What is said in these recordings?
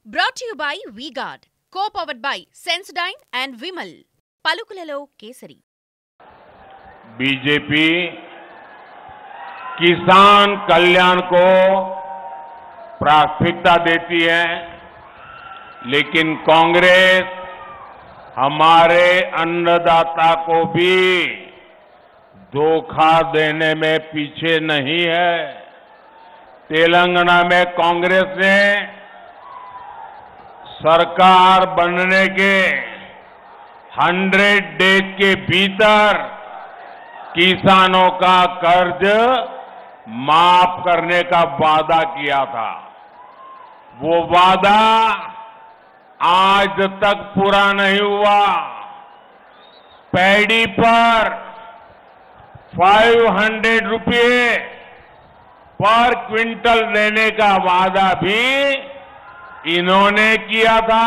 Brought to you by V-Guard, co-powered by Sensodyne and Vimal. పలుకులలో కేసరి. BJP किसान कल्याण को प्राथमिकता देती है, लेकिन कांग्रेस हमारे अन्नदाता को भी धोखा देने में पीछे नहीं है। तेलंगाना में कांग्रेस ने सरकार बनने के 100 डेज के भीतर किसानों का कर्ज माफ करने का वादा किया था। वो वादा आज तक पूरा नहीं हुआ। पैडी पर 500 रुपये पर क्विंटल देने का वादा भी इन्होंने किया था।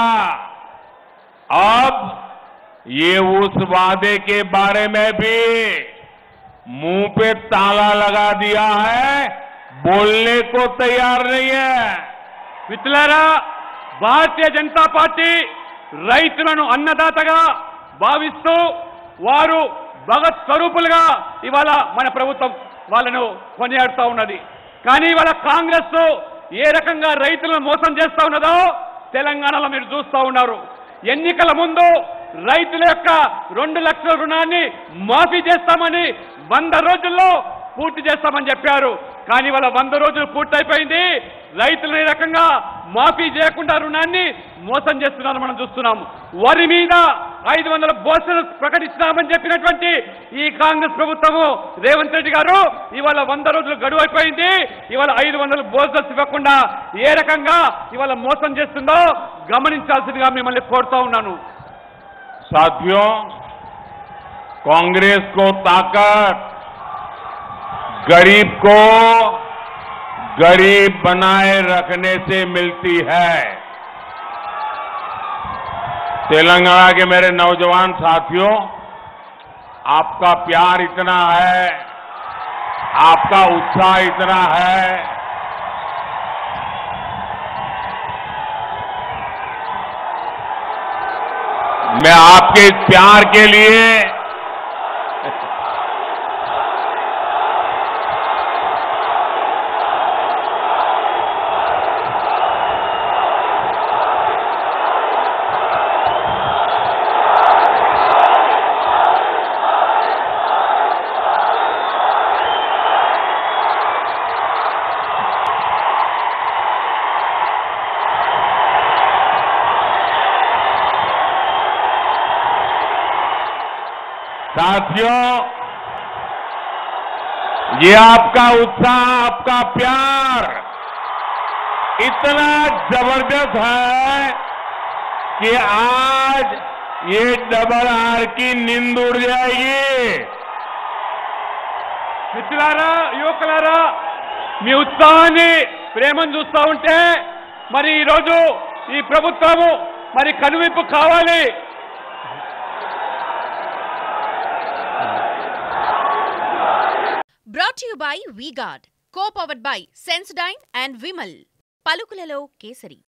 अब ये उस वादे के बारे में भी मुंह पे ताला लगा दिया है, बोलने को तैयार नहीं है। మిత్రులారా, భారతీయ జనతా పార్టీ రైతులను అన్నదాతగా భావిస్తూ వారు భగత్ స్వరూపులుగా ఇవాళ మన ప్రభుత్వం వాళ్ళను కొనియాడుతూ ఉన్నది. కానీ ఇవాళ కాంగ్రెస్ ఏ రకంగా రైతులను మోసం చేస్తూ ఉన్నదో తెలంగాణలో మీరు చూస్తూ ఉన్నారు. ఎన్నికల ముందు రైతుల యొక్క 2 లక్షల రుణాన్ని మాఫీ చేస్తామని 100 రోజుల్లో పూర్తి చేస్తామని చెప్పారు. కానీ వాళ్ళ 100 రోజులు పూర్తయిపోయింది. రైతులు ఈ రకంగా మాఫీ చేయకుండా రుణాన్ని మోసం చేస్తున్నారు మనం చూస్తున్నాము. వరి మీద 500 బోనస్ ప్రకటిస్తామని చెప్పినటువంటి ఈ కాంగ్రెస్ ప్రభుత్వము రేవంత్ రెడ్డి గారు ఇవాళ 100 రోజులు గడువు అయిపోయింది. ఇవాళ 500 బోనస్ ఇవ్వకుండా ఏ రకంగా ఇవాళ మోసం చేస్తుందో గమనించాల్సిందిగా మిమ్మల్ని కోరుతా ఉన్నాను. साथियों, कांग्रेस को ताकत गरीब को गरीब बनाए रखने से मिलती है। तेलंगाना के मेरे नौजवान साथियों, आपका प्यार इतना है, आपका उत्साह इतना है, मैं आपके इस प्यार के लिए साथियों, ये आपका उत्साह, आपका प्यार इतना जबरदस्त है कि आज ये डबल आर की नींद उड़ जाएगी। మిత్రులారా, యువకులారా, మీ ఉత్సాహాన్ని ప్రేమను చూస్తూ ఉంటే మరి ఈరోజు ఈ ప్రభుత్వము మరి కనువిప్పు కావాలి. Brought to you by V-Guard, co-powered by Sensodyne and Vimal. పలుకులలో కేసరి.